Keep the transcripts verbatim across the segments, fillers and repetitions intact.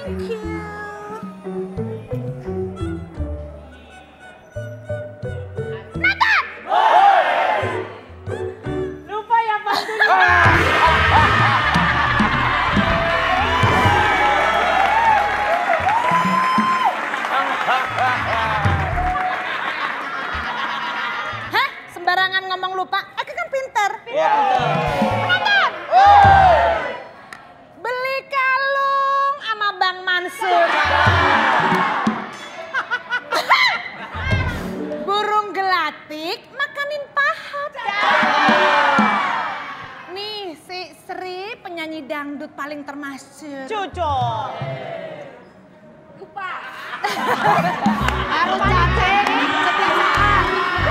Thank you. Nathan! Lupa ya bantuin. Hah? Sembarangan ngomong lupa? Eka kan pinter. Ya. Nathan! Beli kalung sama Bang Mansur. Burung gelatik makanin pahat. Nih si Sri penyanyi dangdut paling termasyhur. Cucu. Lupa. Harus cantik setiap saat.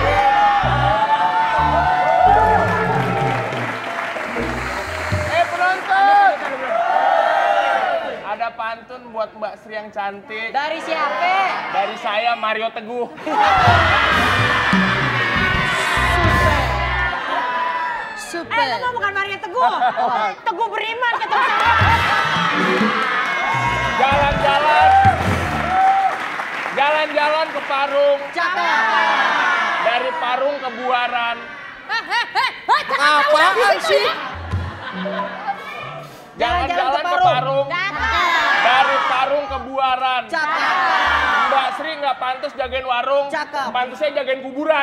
Eh penonton. Ada pantun buat Mbak Sri yang cantik. Dari siapa? Dari saya Mario Teguh. Super. Eh, lu bukan Maria Teguh. Teguh Beriman ketemu saya. Jalan-jalan. Jalan-jalan ke Parung. Cakep. Dari Parung ke Buaran. Heh, heh, heh, heh, jangan tahu Apaan lagi sih? ya. Jalan-jalan ke Parung. Dari Parung ke Buaran. Cakep. Mbak Sri nggak pantas jagain warung. Cakep. Pantasnya jagain kuburan.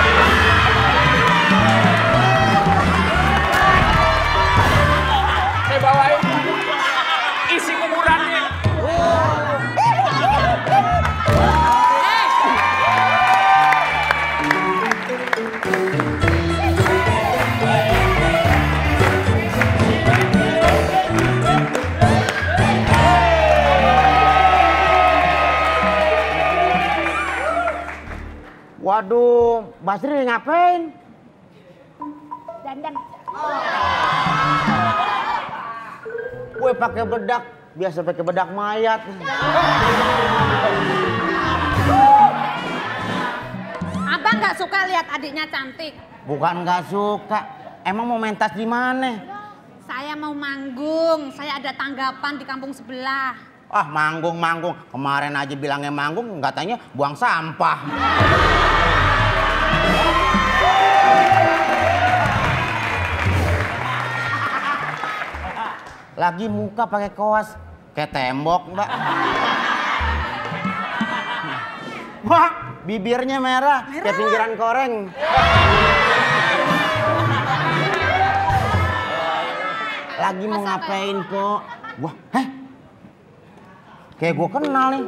Saya bawain isi kuburannya. Waduh, Mbak Sri ngapain? Dandan. Gue pakai bedak, biasa pakai bedak mayat. Abang nggak suka lihat adiknya cantik. Bukan nggak suka, emang mau mentas di mana? Saya mau manggung, saya ada tanggapan di kampung sebelah. Ah manggung manggung, kemarin aja bilangnya manggung, katanya buang sampah. Lagi muka pakai kaos kayak tembok, Mbak. Wah, bibirnya merah, Merah. kayak pinggiran koreng. Lagi mau Masa ngapain, Po? Wah, heh? Kayak gue kenal nih.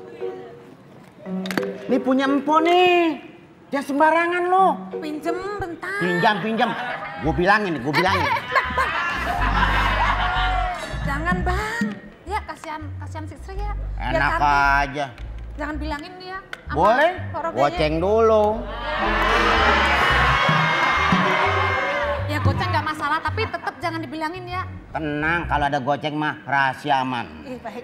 Ini punya empo nih. Jangan sembarangan lo. Pinjem bentar. Pinjam, pinjam. Gue bilangin, gue bilangin. Jangan bang. Ya kasihan, kasihan si Sri ya. Biar Enak cantik. aja. Jangan bilangin dia. sama Boleh? Pak Robianya. Goceng dulu. Ya goceng nggak masalah, tapi tetap jangan dibilangin ya. Tenang, kalau ada goceng mah rahasia aman. Ih baik.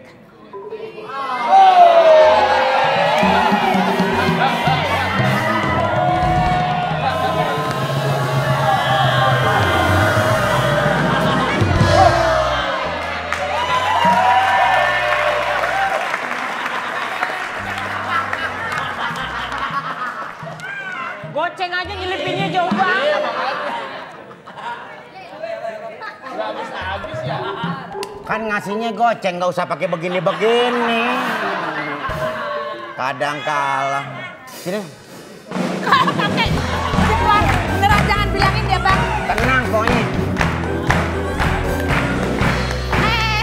Goceng aja nyelipinnya jauh banget. Nggak habis-habis ya. Kan ngasihnya goceng, nggak usah pakai begini-begini. Kadang kalah. Sini, Kakek, Ridwan, beneran jangan bilangin dia bang. tenang pokoknya. Eh,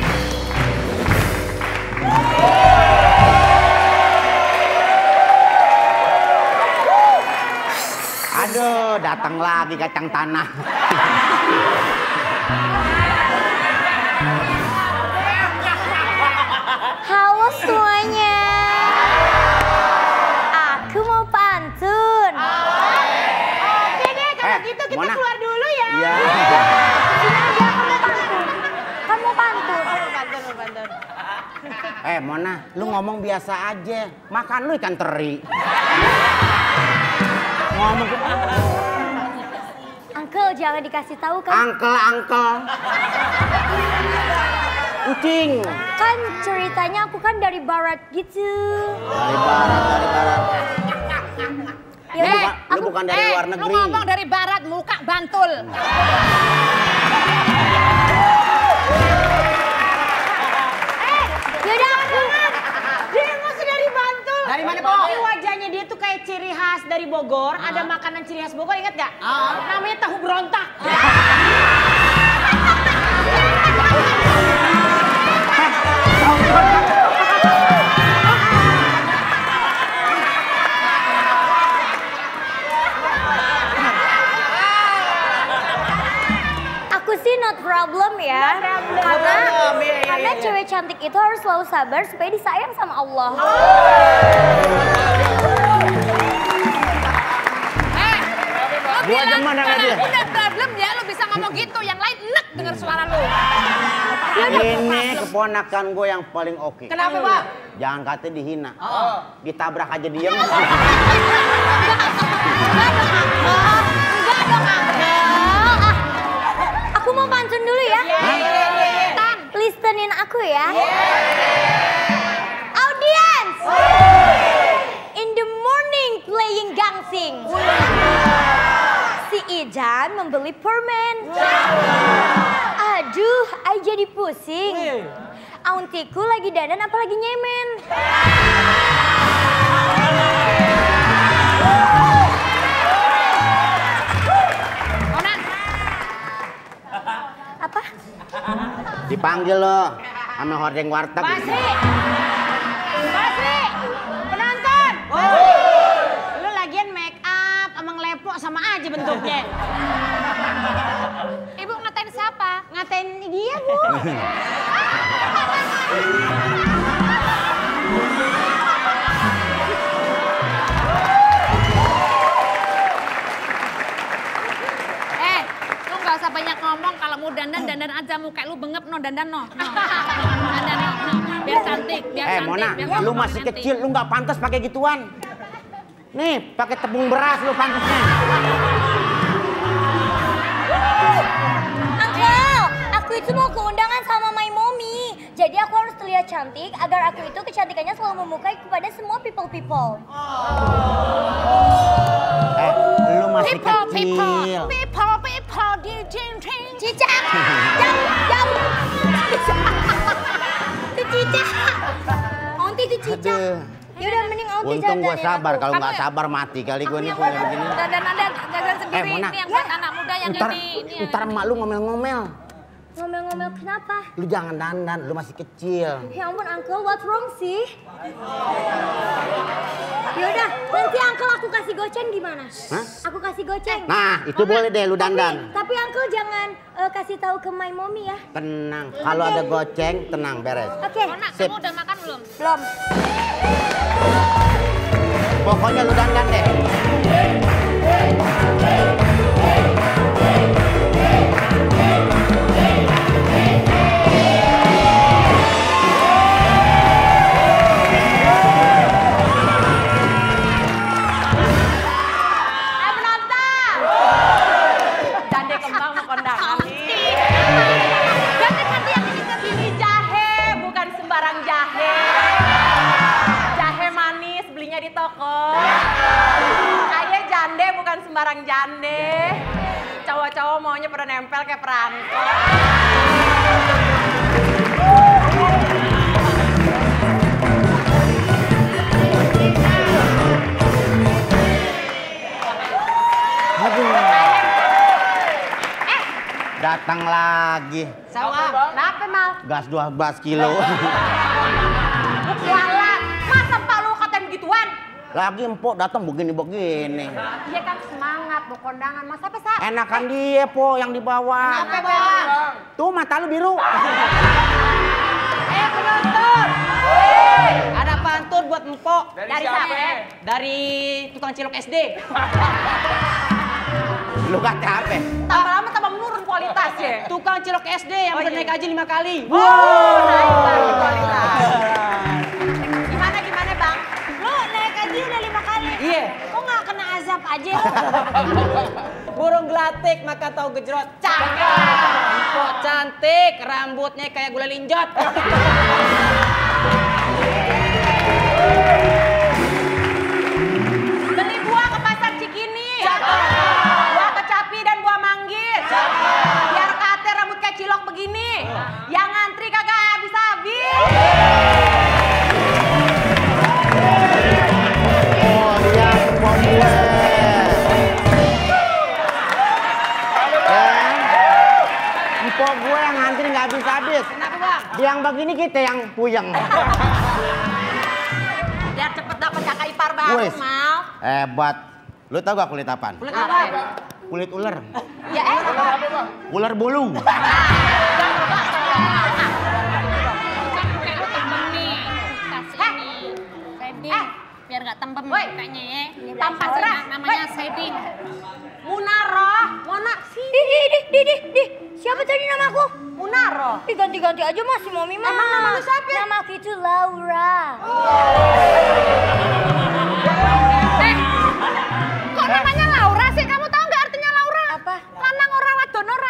Aduh, datang lagi kacang tanah. Halo semuanya. Aku mau pantun. Oke deh, kalau Eh, gitu kita Mona. keluar dulu ya. Iya. Sini aja kamu pantun. Kamu pantun. Oh, bantuan, mau bantuan. Eh, Mona, lu ngomong biasa aja. Makan lu ikan teri. Ngomong ke Uncle jangan dikasih tahu kan. angkel, angkel. Kucing. Kan ceritanya aku kan dari barat gitu. Dari barat, dari barat. Ya Lu udah, bukan, lu aku bukan dari luar Lu negeri. ngomong dari barat, muka Bantul. yaudah aku. Dia masih dari Bantul. Dari mana, Po? Tapi wajahnya dia tuh kayak ciri khas dari Bogor. Ada makanan ciri khas Bogor, inget gak? Namanya tahu berontak. Aku sih not problem ya. Karena, karena cewek cantik itu harus selalu sabar supaya disayang sama Allah. Eh, lu Gua bilang demen sama kalau dia. udah problem ya, lu bisa ngomong gitu. Yang lain enek denger suara lu. Ini keponakan gue yang paling oke. Kenapa, Pak? Jangan kata dihina. Ditabrak aja diem. Enggak dong Uncle. Ah, aku mau pantun dulu ya. Tan, listenin aku ya. Audience. In the morning playing gangsing. Si Ijan membeli permen. Aduh, I jadi pusing. Auntiku lagi dandan apa lagi nyemen? Mona, Apa? Dipanggil lo sama hordeng warteg. Basri! Basri! Penonton! Lu lagian make up, emang lepo sama aja bentuknya. Ibu ngatain siapa? Ngatain dia, Bu. Eh, lu gak usah banyak ngomong. Kalau mau dandan, dandan aja. Muka lu bengep, no dandan, no. no. Dandan, no. no. Biar cantik, biar Eh cantik. Mona, biar lu ngomong masih nanti. kecil, lu nggak pantas pakai gituan. Nih, pakai tepung beras lu pantasnya. Uncle, aku itu mau ke undangan sama my mommy. Jadi aku harus terlihat cantik agar aku itu kecantikannya selalu memukai kepada semua people-people. Eh, lu masih People, people, kecil. people, people, di jing jing. Cicak, jam, jam. Itu cicak. Onti itu cicak. Aduh. Yaudah mending Onti Untung gua dandanin sabar, aku. kalau nggak Kamu ya? sabar mati kali gua nih Yang punya begini. dandan, dandan, dandan sendiri. Eh, Mona. Ini yang buat anak muda yang Ntar, ini. ini yang- ntar emak lu ngomel-ngomel. Ngomel-ngomel kenapa? Lu jangan dandan, lu masih kecil. Ya ampun Uncle, what wrong sih? Yaudah, nanti Uncle aku kasih goceng gimana? Hah? Aku kasih goceng. Nah, itu boleh deh lu dandan. Tapi, tapi Uncle jangan eh, kasih tahu ke my mommy ya. Tenang, kalau ada goceng, tenang, beres. Oke, Mona, Sip. kamu udah makan belum? belum. Pokoknya lu dandan deh. Eh, penonton! Cande kembang mau kondangan nih. Ganti-ganti yang ini ganti. Ini jahe, bukan sembarang jahe. Jahe manis, belinya di toko. Saya jande, bukan sembarang jande. Cowok-cowok maunya pada nempel kayak perangkot. Datang lagi. Sama, kenapa mal? Gas dua belas kilo. Walah, masa pak lu katain begituan? Lagi empok datang begini-begini. Dia kan semangat mau kondangan, masa apa sa? Enakan dia, Po, yang dibawa. Apa bang? Tuh mata lu biru. Eh penonton, Wey, ada pantun buat empok. Dari siapa? siapa? Dari tukang cilok S D. Lu kata apa? Tambah lama tambah menurun kualitasnya. Tukang cilok S D yang udah naik haji lima kali. Wow. Wow, naik banget kualitas. Gimana gimana bang? Lo naik haji udah lima kali. Iya. Kok nggak kena azab aja? Burung gelatik cantik maka tahu gejrot. Cakep. Empok cantik, rambutnya kayak gula linjot. Beli buah ke pasar Cikini. Buah kecapi dan buah manggis. Biar kate rambut kayak cilok begini. Yang ngantri kagak habis-habis. Oh, dia empok gue. Empok gue yang ngantri nggak habis-habis. Kenapa bang? Dia yang begini kita yang puyeng. Biar cepet dapet kakak ipar baru Wes. mau. Hebat. Lu tau gak kulit apaan? Kulit apa? Kulit ular. Ya eh. Ular bulu. Kayak lu tembem nih. Kasih ini. Shading. Eh. Biar nggak tembem Woi. kayaknya ya. Tampak Kasih cerah. namanya shading. Munaro. Mona sih. Di, di, di, di, di, di. Siapa tadi namaku? Munaro. Ih, ganti-ganti aja masih Mami mah. Emang nama lu siapa? Nama aku itu Laura. Eh, kok namanya Laura sih? Kamu tahu nggak artinya Laura? Apa? Lanang ora wadon ora.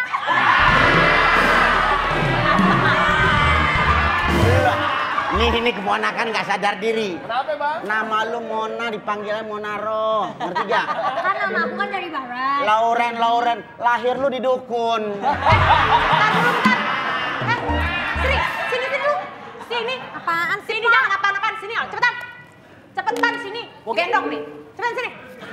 Nih, ini keponakan gak sadar diri. Kenapa bang? Nama lu Mona dipanggilnya Monaro. Ngerti gak? Kan nama aku kan dari barat. Lauren, Lauren. Lahir lu di dukun. Bentar dulu bentar. Eh, Sri, sini sini lu. Sini. Apaan sih? Sini jangan apaan-apaan sini, Al. Cepetan. Cepetan sini. Gua gendong nih. Cepetan sini.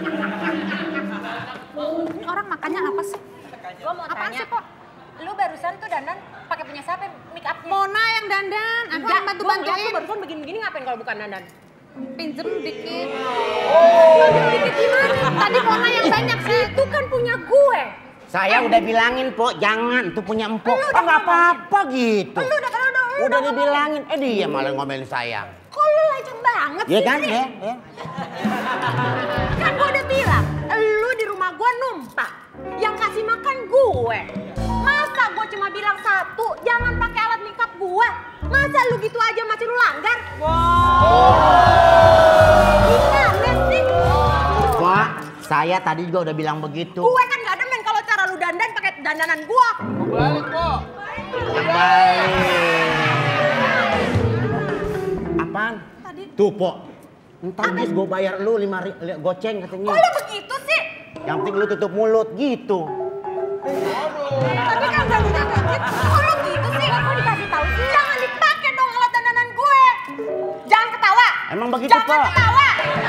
Ini orang makannya apa sih? Gua mau Apaan tanya. sih, Pok? Lu barusan tuh dandan pakai punya siapa make upnya? Mona yang dandan. Aku Enggak, yang bantu gua ngeliat bantuin. lu barusan begini-begini ngapain kalau bukan dandan? Pinjem dikit. Pinjem dikit gimana? Tadi Mona yang banyak sih. Itu kan punya gue. Saya udah bilangin, Pok, jangan. Itu punya empok. Oh, gak apa-apa gitu. Lu udah kalau udah Udah dibilangin. Eh, dia malah ngomelin saya. kok lu lecek banget Iya sih? kan? Sri? Ya, ya. Kan gua udah bilang, lu di rumah gua numpang. Yang kasih makan gue. Masa gua cuma bilang satu, jangan pakai alat make up gua. Masa lu gitu aja masih lu langgar? Gimana sih? Pak, saya tadi juga udah bilang begitu. Gue kan gak demen kalau cara lu dandan pakai dandanan gua. Balik kok. Yang baik. Apaan? Tadi. Tuh, Pok. Ntar bis gue bayar lu lima ri- li- goceng katanya. Kok lu begitu sih? Yang penting lu tutup mulut gitu. Tapi kan gak bisa kayak gitu. Kok lu gitu sih? Kok dikasih tahu sih? Jangan dipakai dong alat dandanan gue. Jangan ketawa. Emang begitu, Jangan Pok? ketawa.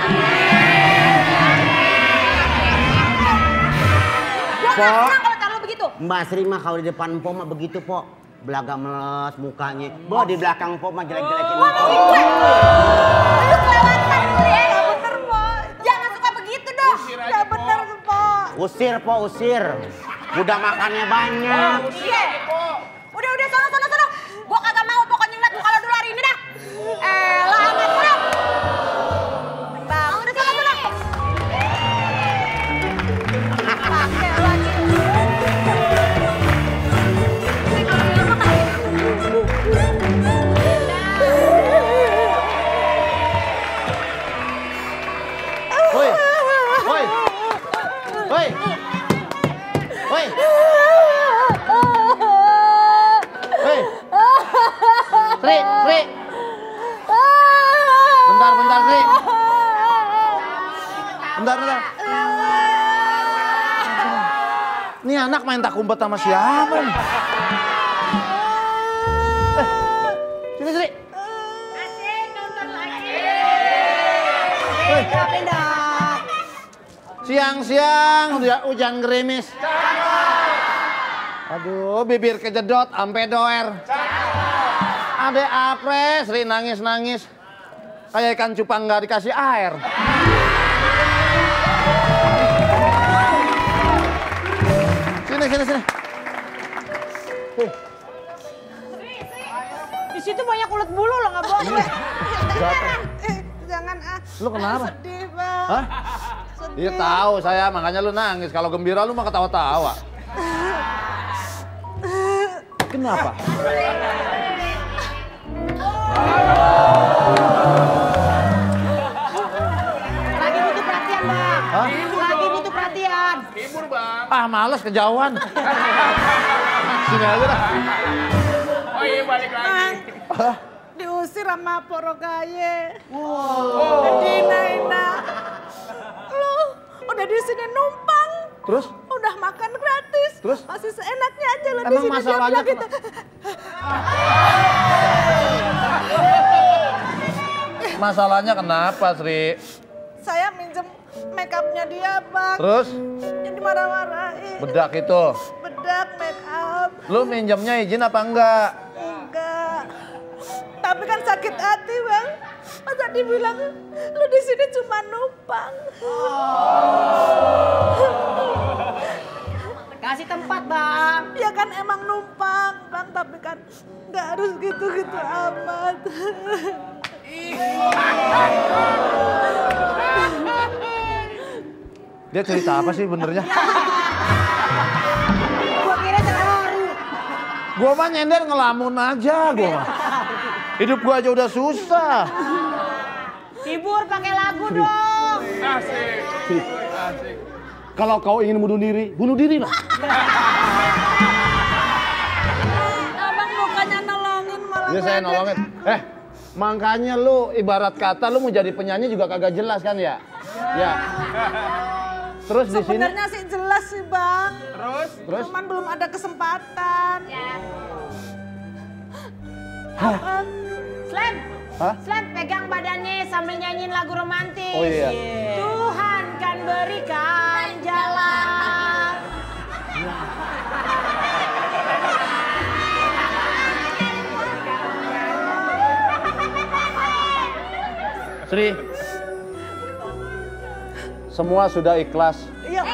Gua gak Pok. senang kalau cara lu begitu. Mbak Sri mah kalau di depan Pok mah begitu, Pok. Belaga meles mukanya. Bah, di belakang Pok mah jelek-jelekin. Gua mau gue. Lu kelewatan lu ya. Gak bener, Pak. Jangan suka begitu dong. Usir aja, Gak bener, Pak. Usir, Pok, usir. Udah makannya banyak. Iya. Udah, udah, sono, sono, sono. Gua kagak mau pokoknya ngeliat muka lo dulu hari ini dah. Eh, lah amat, sono. Bang, udah sono, sono. Pakai lagi. Woi, woi, woi, woi, woi, Sri, Sri, bentar, bentar, Sri, bentar, bentar. Ini anak main tak umpet sama siapa nih? Eh, sini, Sri. Woi. Siang-siang udah hujan gerimis. Aduh, bibir kejedot ampe doer. Ade apres, Sri nangis-nangis. Kayak ikan cupang nggak dikasih air. Sini, sini, sini. Tuh. Di situ banyak ulet bulu lo nggak bohong. Jangan. Jangan ah. Lu kenapa? Sedih bang. Hah? Iya tahu saya, makanya lu nangis. Kalau gembira lu mah ketawa-tawa. Kenapa? Lagi butuh perhatian bang. Hah? Lagi butuh perhatian. Hibur bang. Ah, males kejauhan. Sini aja dah. Oh iya balik lagi. Bang, diusir sama Pok Rogaye. Oh. Dina-ina. Lu udah di sini numpang. Terus? Udah makan gratis. Terus? Masih seenaknya aja lo di Emang sini. masalahnya dia bilang gitu. Masalahnya kenapa, Sri? Saya minjem make upnya dia, Bang. Terus? Yang dimarah-marahin. Bedak itu. Bedak, make up. Lu minjemnya izin apa enggak? Enggak. Tapi kan sakit hati, Bang. Masa dibilang lu di sini cuma numpang. Kasih tempat, Bang. Ya kan emang numpang, Bang, tapi kan nggak harus gitu-gitu amat. Dia cerita apa sih benernya? Gua kira terharu. Gua mah nyender ngelamun aja gua mah. Hidup gua aja udah susah. Hibur pakai lagu dong. Asik. Asik. Kalau kau ingin bunuh diri, bunuh diri lah. Abang bukannya nolongin malah Iya saya ngeledek. nolongin. Eh, makanya lu ibarat kata lu mau jadi penyanyi juga kagak jelas kan ya? Ya. Terus di sini. Sebenarnya sih jelas sih, Bang. Terus? Terus? Cuman belum ada kesempatan. Abang, Slam, Hah? Slam pegang badannya sambil nyanyiin lagu romantis. Oh iya. Tuhan kan berikan jalan. Sri. Semua sudah ikhlas. iya.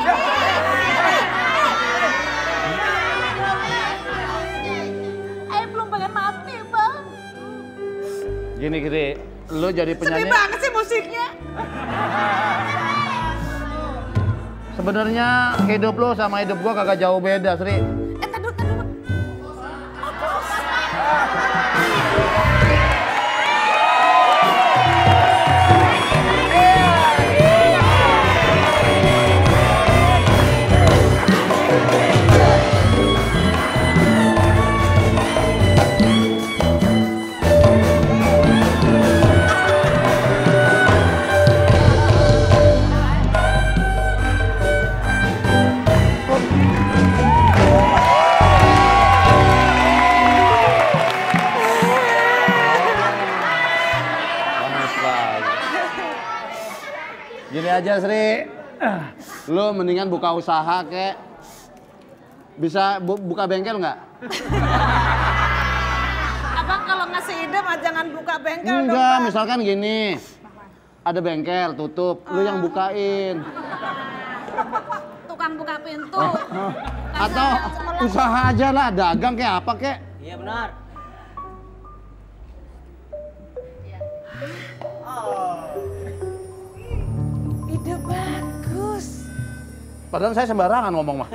Ayo belum pengen mati, Bang. Gini gini, lu jadi Sedih penyanyi. banget sih musiknya. Sebenarnya hidup lu sama hidup gua kagak jauh beda, Sri. Eh, tadu, tadu. Panas lagi. Gini aja, Sri. Lu mendingan buka usaha kek. Bisa bu buka bengkel nggak? Abang kalau ngasih ide mah jangan buka bengkel dong, Enggak, Bang. misalkan gini. Ada bengkel tutup, lu yang bukain. Tukang buka pintu. Atau usaha aja lah, dagang kayak apa kek. Iya benar. Ide bagus. Padahal saya sembarangan ngomong mah.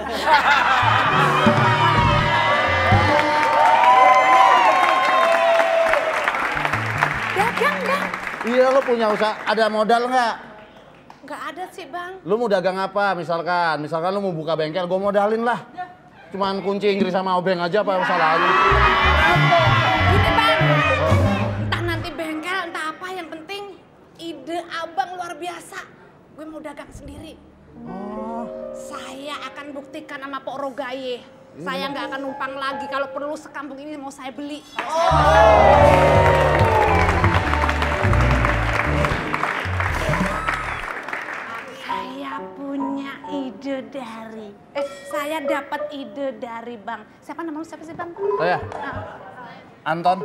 Dagang, Bang. Iya, lu punya usaha, ada modal nggak? Nggak ada sih, Bang. Lu mau dagang apa misalkan? Misalkan lu mau buka bengkel, gua modalin lah. Cuman kunci Inggris sama obeng aja apa masalahnya? Gini Bang, entah nanti bengkel, entah apa, yang penting ide abang luar biasa. Gue mau dagang sendiri. Oh. Saya akan buktikan sama Pok Rogaye. Saya nggak akan numpang lagi, kalau perlu sekampung ini mau saya beli. Saya punya ide dari, eh saya dapat ide dari Bang. Siapa nama lu, siapa sih Bang? Saya, Anton.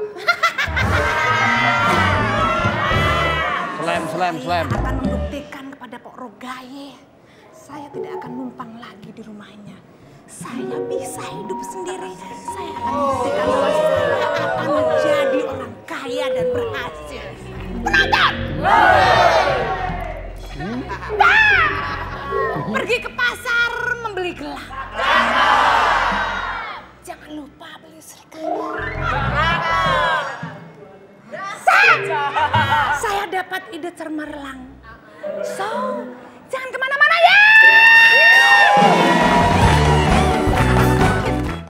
Slam, slam, slam. Saya akan membuktikan kepada Pok Rogaye, saya tidak akan numpang lagi di rumahnya. Saya bisa hidup sendiri. Saya akan membuktikan bahwa saya akan menjadi orang kaya dan berhasil. Penonton! Hmm? Pergi ke pasar membeli gelang. Jangan lupa beli serigala. Saya, saya dapat ide cemerlang.